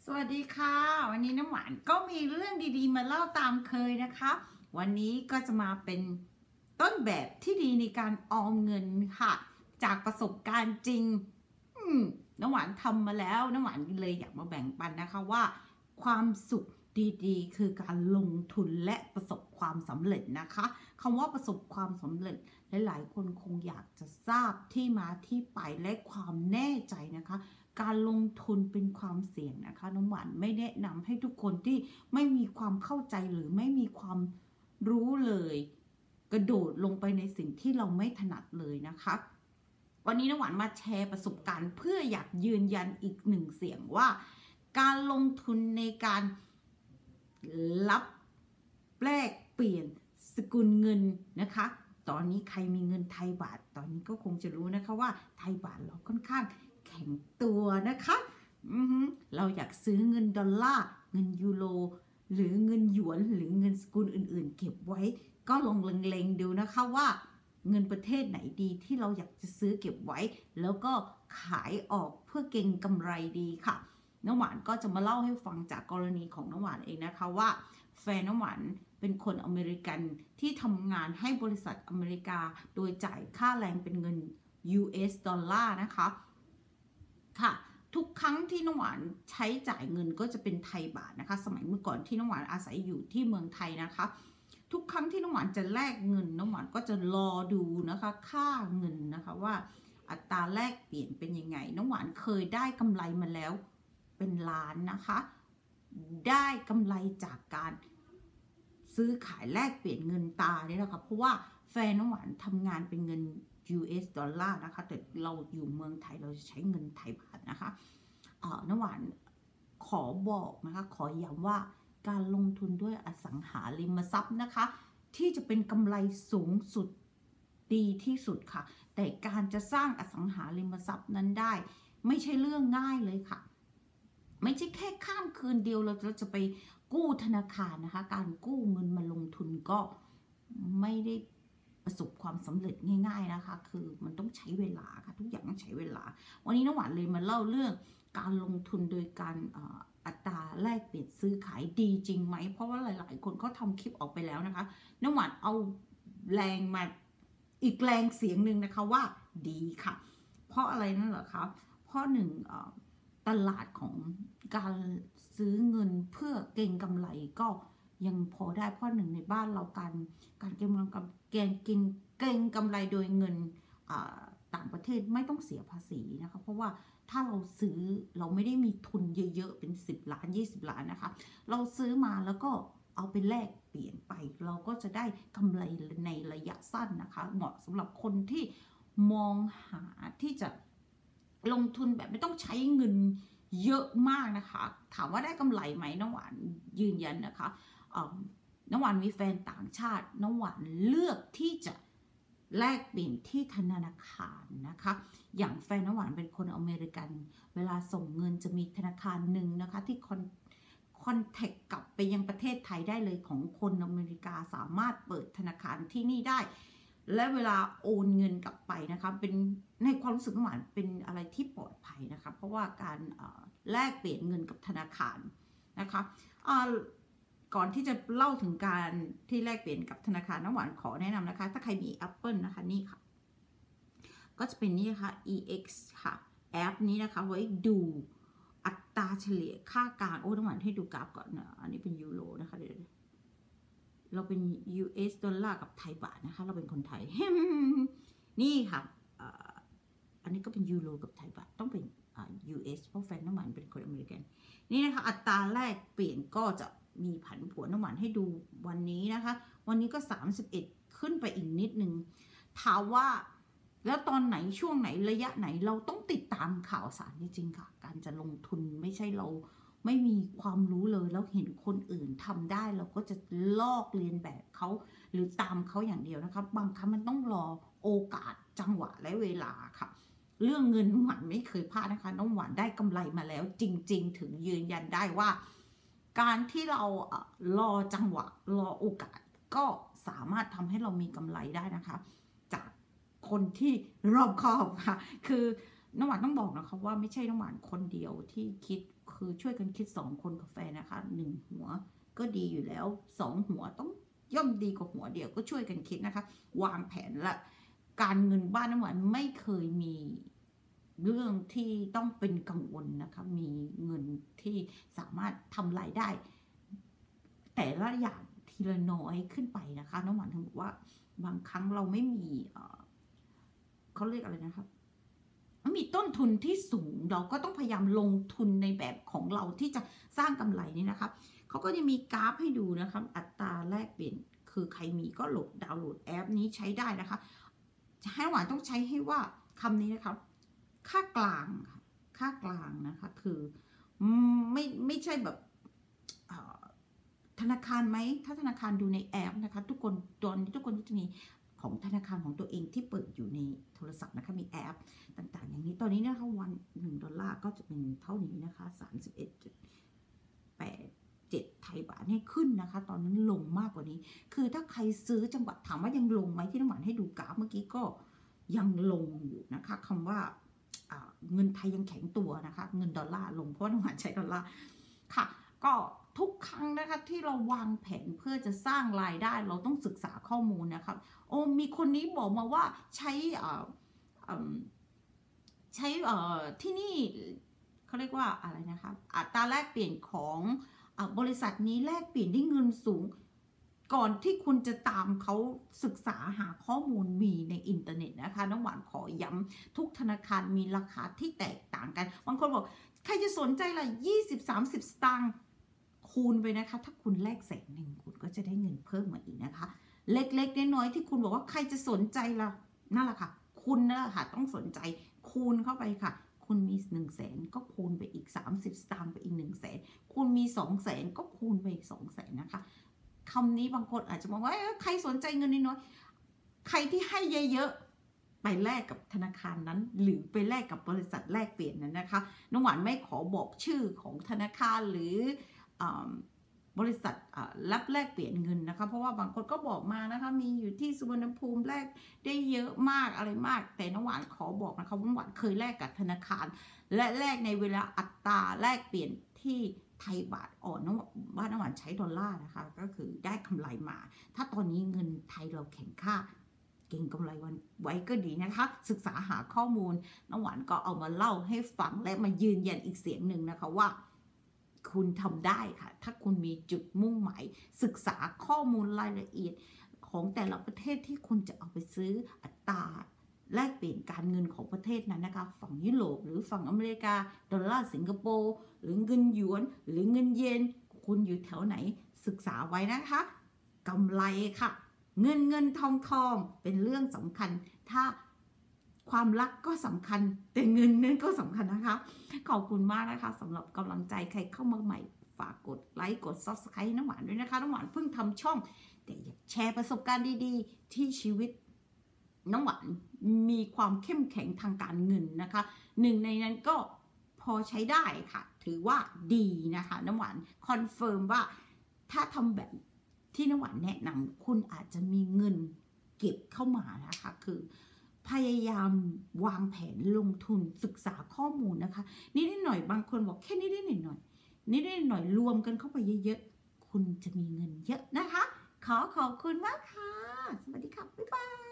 สวัสดีค่ะวันนี้น้ำหวานก็มีเรื่องดีๆมาเล่าตามเคยนะคะวันนี้ก็จะมาเป็นต้นแบบที่ดีในการออมเงินค่ะจากประสบการณ์จริงน้ำหวานทำมาแล้วน้ำหวานเลยอยากมาแบ่งปันนะคะว่าความสุขดีๆคือการลงทุนและประสบความสำเร็จนะคะคำว่าประสบความสำเร็จหลายๆคนคงอยากจะทราบที่มาที่ไปและความแน่ใจนะคะการลงทุนเป็นความเสี่ยงนะคะน้ำหวานไม่แนะนำให้ทุกคนที่ไม่มีความเข้าใจหรือไม่มีความรู้เลยกระโดดลงไปในสิ่งที่เราไม่ถนัดเลยนะคะวันนี้น้ำหวานมาแชร์ประสบการณ์เพื่ออยากยืนยันอีกหนึ่งเสียงว่าการลงทุนในการรับแลกเปลี่ยนสกุลเงินนะคะตอนนี้ใครมีเงินไทยบาทตอนนี้ก็คงจะรู้นะคะว่าไทยบาทเราค่อนข้างแข็งตัวนะคะเราอยากซื้อเงินดอลลาร์เงินยูโรหรือเงินหยวนหรือเงินสกุลอื่นๆเก็บไว้ก็ลองเล็งๆดูนะคะว่าเงินประเทศไหนดีที่เราอยากจะซื้อเก็บไว้แล้วก็ขายออกเพื่อเก็งกำไรดีค่ะน้ำหวานก็จะมาเล่าให้ฟังจากกรณีของน้ำหวานเองนะคะว่าแฟนน้ำหวานเป็นคนอเมริกันที่ทำงานให้บริษัทอเมริกาโดยจ่ายค่าแรงเป็นเงิน US ดอลลาร์นะคะค่ะทุกครั้งที่น้ำหวานใช้จ่ายเงินก็จะเป็นไทยบาทนะคะสมัยเมื่อก่อนที่น้ำหวานอาศัยอยู่ที่เมืองไทยนะคะทุกครั้งที่น้ำหวานจะแลกเงินน้ำหวานก็จะรอดูนะคะค่าเงินนะคะว่าอัตราแลกเปลี่ยนเป็นยังไงน้ำหวานเคยได้กำไรมาแล้วเป็นล้านนะคะได้กำไรจากการซื้อขายแลกเปลี่ยนเงินตาเนี่ยนะคะเพราะว่าแฟนน้ำหวานทำงานเป็นเงิน US ดอลลาร์นะคะแต่เราอยู่เมืองไทยเราจะใช้เงินไทยบาทนะคะน้ำหวานขอบอกนะคะขอย้ำว่าการลงทุนด้วยอสังหาริมทรัพย์นะคะที่จะเป็นกำไรสูงสุดดีที่สุดค่ะแต่การจะสร้างอสังหาริมทรัพย์นั้นได้ไม่ใช่เรื่องง่ายเลยค่ะไม่ใช่แค่ข้ามคืนเดียวเราจะไปกู้ธนาคารนะคะการกู้เงินมาลงทุนก็ไม่ได้ประสบความสำเร็จง่ายๆนะคะคือมันต้องใช้เวลาค่ะทุกอย่างต้องใช้เวลาวันนี้น้ำหวานเลยมาเล่าเรื่องการลงทุนโดยการอัตราแลกเปลี่ยนซื้อขายดีจริงไหมเพราะว่าหลายๆคนเขาทำคลิปออกไปแล้วนะคะน้ำหวานเอาแรงมาอีกแรงเสียงหนึ่งนะคะว่าดีค่ะเพราะอะไรนั่นเหรอคะเพราะหนึ่งตลาดของการซื้อเงินเพื่อเก็งกำไรก็ยังพอได้เพราะหนึ่งในบ้านเราการเก็งกำไรโดยเงินต่างประเทศไม่ต้องเสียภาษีนะคะเพราะว่าถ้าเราซื้อเราไม่ได้มีทุนเยอะๆเป็น10 ล้าน20 ล้านนะคะเราซื้อมาแล้วก็เอาไปแลกเปลี่ยนไปเราก็จะได้กำไรในระยะสั้นนะคะเหมาะสำหรับคนที่มองหาที่จะลงทุนแบบไม่ต้องใช้เงินเยอะมากนะคะถามว่าได้กำไรไหมน้ำหวานยืนยันนะคะน้ำหวานมีแฟนต่างชาติน้ำหวานเลือกที่จะแลกเปลี่ยนที่ธนาคารนะคะอย่างแฟนน้ำหวานเป็นคนอเมริกันเวลาส่งเงินจะมีธนาคารหนึ่งนะคะที่คอนแทคกลับไปยังประเทศไทยได้เลยของคนอเมริกาสามารถเปิดธนาคารที่นี่ได้และเวลาโอนเงินกลับไปนะคะเป็นในความรู้สึกน้ำหวานเป็นอะไรที่ปลอดภัยนะคะเพราะว่าการแลกเปลี่ยนเงินกับธนาคารนะคะก่อนที่จะเล่าถึงการที่แลกเปลี่ยนกับธนาคารน้ำหวานขอแนะนำนะคะถ้าใครมี Apple นะคะนี่ค่ะก็จะเป็นนี่นะคะ EX ค่ะแอปนี้นะคะไว้ดูอัตราเฉลี่ยค่ากลางน้ำหวานให้ดูกราฟก่อนนะอันนี้เป็นยูโรนะคะเดี๋ยวเราเป็น US ดอลลาร์กับไทยบาทนะคะเราเป็นคนไทย นี่ค่ะอันนี้ก็เป็นยูโรกับไทยบาทต้องเป็นUS เพราะแฟนน้ำหวานเป็นคนอเมริกันนี่นะคะอัตราแลกเปลี่ยนก็จะมีผันผวนน้ำหวานให้ดูวันนี้นะคะวันนี้ก็31ขึ้นไปอีกนิดนึงถามว่าแล้วตอนไหนช่วงไหนระยะไหนเราต้องติดตามข่าวสารจริงๆค่ะการจะลงทุนไม่ใช่เราไม่มีความรู้เลยแล้วเห็นคนอื่นทำได้เราก็จะลอกเลียนแบบเขาหรือตามเขาอย่างเดียวนะคะบางครั้งมันต้องรอโอกาสจังหวะและเวลาค่ะเรื่องเงินน้ำหวานไม่เคยพลาดนะคะน้ำหวานได้กำไรมาแล้วจริงๆถึงยืนยันได้ว่าการที่เรารอจังหวะรอโอกาสก็สามารถทำให้เรามีกำไรได้นะคะจากคนที่รอบคอบค่ะคือน้ำหวานต้องบอกนะคะว่าไม่ใช่น้ำหวานคนเดียวที่คิดเคคือช่วยกันคิด2 คนกับแฟนนะคะ1 หัวก็ดีอยู่แล้ว2 หัวต้องย่อมดีกว่าหัวเดียวก็ช่วยกันคิดนะคะวางแผนละการเงินบ้านน้ำหวานไม่เคยมีเรื่องที่ต้องเป็นกังวลนะคะมีเงินที่สามารถทำรายได้แต่ละอย่างทีละน้อยขึ้นไปนะคะน้ำหวานถึงบอกว่าบางครั้งเราไม่มีเขาเรียกอะไรนะครับมีต้นทุนที่สูงเราก็ต้องพยายามลงทุนในแบบของเราที่จะสร้างกำไรนี่นะครับเขาก็จะมีกราฟให้ดูนะครับอัตราแลกเปลี่ยนคือใครมีก็ดาวน์โหลดแอปนี้ใช้ได้นะคะให้หวานต้องใช้ให้ว่าคำนี้นะครับค่ากลางนะคะคือไม่ใช่แบบธนาคารไหมถ้าธนาคารดูในแอปนะคะทุกคนจะมีของธนาคารของตัวเองที่เปิดอยู่ในโทรศัพท์นะคะมีแอปต่างๆอย่างนี้ตอนนี้นะคะวัน$1ก็จะเป็นเท่านี้นะคะ31.87 ไทยบาทให้ขึ้นนะคะตอนนั้นลงมากกว่านี้คือถ้าใครซื้อจังหวัดถามว่ายังลงไหมที่น้ำหวานให้ดูกราฟเมื่อกี้ก็ยังลงอยู่นะคะคำว่าเงินไทยยังแข็งตัวนะคะเงินดอลลาร์ลงเพราะน้ำหวานใช้ดอลลาร์ค่ะก็ทุกครั้งนะคะที่เราวางแผนเพื่อจะสร้างรายได้เราต้องศึกษาข้อมูลนะครับมีคนนี้บอกมาว่าใช้ที่นี่เขาเรียกว่าอะไรนะคะอัตราแลกเปลี่ยนของบริษัทนี้แลกเปลี่ยนได้เงินสูงก่อนที่คุณจะตามเขาศึกษาหาข้อมูลมีในอินเทอร์เน็ตนะคะน้องหวานขอย้ำทุกธนาคารมีราคาที่แตกต่างกันบางคนบอกใครจะสนใจล่ะ20-30 สตางค์คูณไปนะคะถ้าคุณแลก100,000คุณก็จะได้เงินเพิ่มมาอีกนะคะเล็กๆน้อยๆที่คุณบอกว่าใครจะสนใจล่ะนั่นแหละค่ะคุณนั่นแหละค่ะต้องสนใจคูณเข้าไปค่ะคุณมี100,000ก็คูณไปอีก30 สตางค์ไปอีก100,000คุณมี200,000ก็คูณไปอีก200,000นะคะคำนี้บางคนอาจจะมองว่าใครสนใจเงินน้อยๆใครที่ให้เยอะๆไปแลกกับธนาคารนั้นหรือไปแลกกับบริษัทแลกเปลี่ยนนั้นนะคะน้องหวานไม่ขอบอกชื่อของธนาคารหรือบริษัทรับแลกเปลี่ยนเงินนะคะเพราะว่าบางคนก็บอกมานะคะมีอยู่ที่สุวรรณภูมิแลกได้เยอะมากอะไรมากแต่น้องหวานขอบอกนะคะน้องหวานเคยแลกกับธนาคารและแลกในเวลาอัตราแลกเปลี่ยนที่ไทยบาทอ่อนน้องหวานใช้ดอลลาร์นะคะก็คือได้กำไรมาถ้าตอนนี้เงินไทยเราแข็งค่าเก่งกำไรวันไว้ก็ดีนะคะศึกษาหาข้อมูลน้องหวานก็เอามาเล่าให้ฟังและมายืนยันอีกเสียงหนึ่งนะคะว่าคุณทำได้ค่ะถ้าคุณมีจุดมุ่งหมายศึกษาข้อมูลรายละเอียดของแต่ละประเทศที่คุณจะเอาไปซื้ออัตราแลกเปลี่ยนการเงินของประเทศนั้นนะคะฝั่งยุโรปหรือฝั่งอเมริกาดอลลาร์สิงคโปร์หรือเงินหยวนหรือเงินเยนคุณอยู่แถวไหนศึกษาไว้นะคะกำไรค่ะเงินทองเป็นเรื่องสำคัญถ้าความรักก็สำคัญแต่เงินนั่นก็สำคัญนะคะขอบคุณมากนะคะสำหรับกำลังใจใครเข้ามาใหม่ฝากกดไลค์กด Subscribe ให้น้ำหวานด้วยนะคะน้ำหวานเพิ่งทำช่องแต่อยากแชร์ประสบการณ์ดีๆที่ชีวิตน้ำหวานมีความเข้มแข็งทางการเงินนะคะหนึ่งในนั้นก็พอใช้ได้ค่ะถือว่าดีนะคะน้ำหวานคอนเฟิร์มว่าถ้าทำแบบที่น้ำหวานแนะนำคุณอาจจะมีเงินเก็บเข้ามานะคะคือพยายามวางแผนลงทุนศึกษาข้อมูลนะคะนิดหน่อยบางคนบอกแค่นิดหน่อยรวมกันเข้าไปเยอะๆคุณจะมีเงินเยอะนะคะขอบคุณมากค่ะสวัสดีค่ะบ๊ายบาย